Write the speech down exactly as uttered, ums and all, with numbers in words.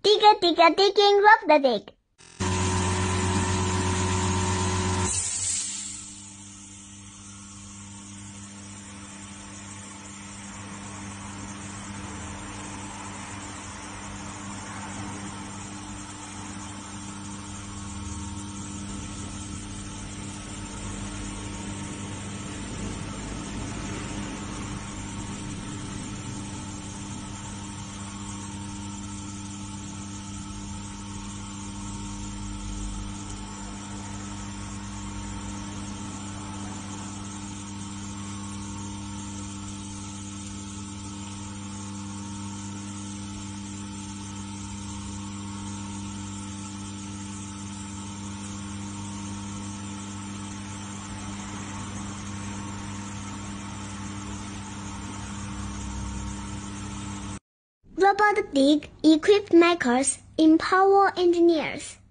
Digga digga digging, love the dig. Robot Dig equipped makers empower engineers.